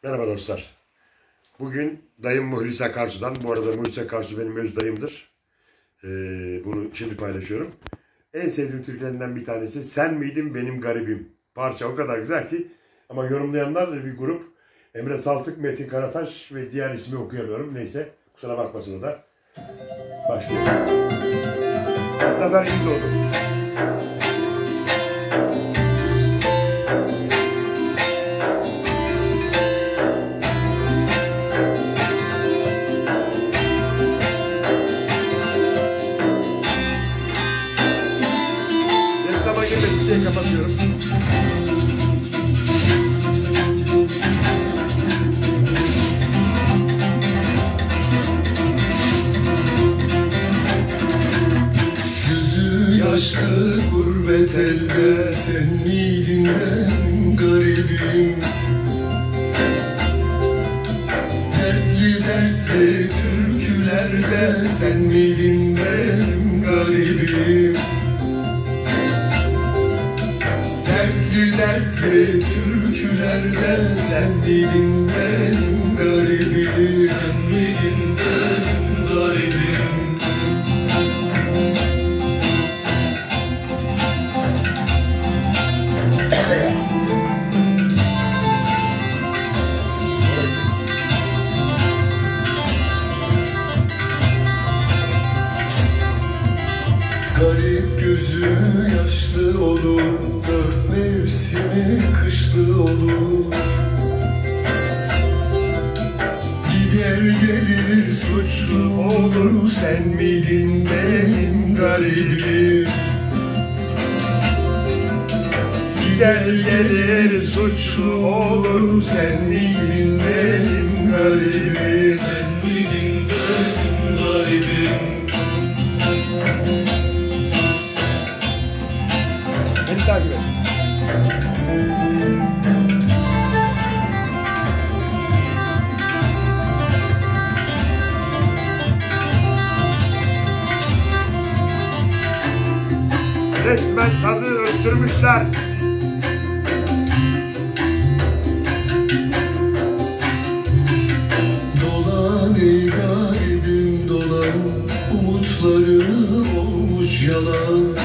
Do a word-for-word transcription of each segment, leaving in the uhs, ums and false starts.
Merhaba dostlar. Bugün dayım Muhlis Akarsu'dan. Bu arada Muhlis Akarsu benim öz dayımdır. Ee, bunu şimdi paylaşıyorum. En sevdiğim türkülerinden bir tanesi Sen Miydin Benim Garibim. Parça o kadar güzel ki. Ama yorumlayanlar bir grup. Emre Saltık, Metin Karataş ve diğer ismi okuyamıyorum. Neyse kusura bakmasın o da. Başlayalım. Her sefer iyi doğdum. Girmesin diye kapatıyorum. Gözü yaşlı gurbet elde, sen miydin benim garibim? Dertli dertli türkülerde sen miydin benim garibim? Dertli dertli türkülerde sen miydin benim garibim? Sen miydin benim garibim? Garip gözü yaşlı olur, dört mevsimi kışlı olur. Gider gelir suçlu olur, sen miydin benim garibim? Gider gelir suçlu olur, sen miydin benim garibim? Sen miydin benim garibim? Beni takip et. Resmen sazı öttürmüşler. Dolan ey garibim dolan, umutları olmuş yalan.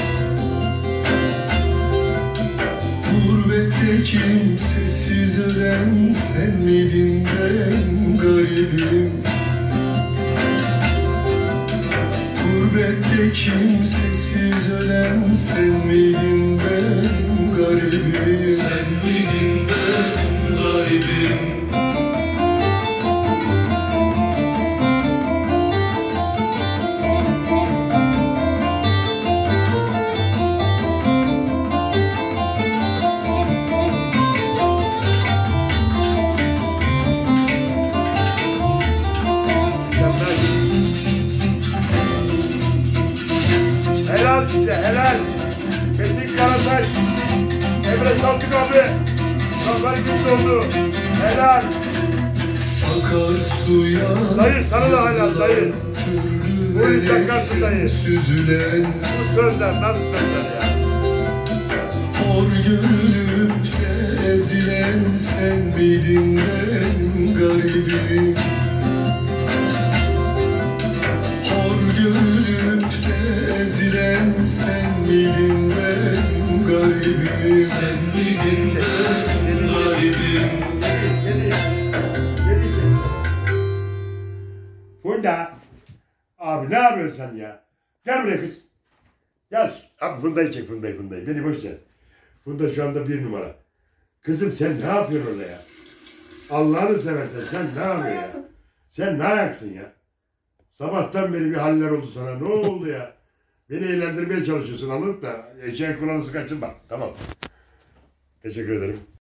Gurbette kimsesiz ölen sen miydin benim garibim? Gurbette kimsesiz ölen sen miydin benim garibim? Sen miydin benim garibim? Helal size, helal. Metin Karataş, Emre Saltık abi. Şaflar gibi oldu. Helal. Akarsuya Dayı sana da helal dayı. Muhlis Akarsu dayı. Süzülen Bu sözler nasıl sözler ya? hor görülüp de ezilen sen miydin benim garibim? Hor görülüp de ezilen sen miydin benim garibim? Sen miydin benim garibim? Funda. Abi ne yapıyorsun sen ya? Gel buraya kız. Gel. Abi Funda'yı çek Funda'yı Funda'yı. Beni boş ver. Funda şu anda bir numara. Kızım sen ne yapıyorsun orada ya? Allah'ını seversen sen ne yapıyorsun ya? Sen ne ayaksın ya? Sabahtan beri bir haller oldu sana. Ne oldu ya? Beni eğlendirmeye çalışıyorsun anladın da. Eşeğin kulağınızı kaçırma. Tamam. Teşekkür ederim.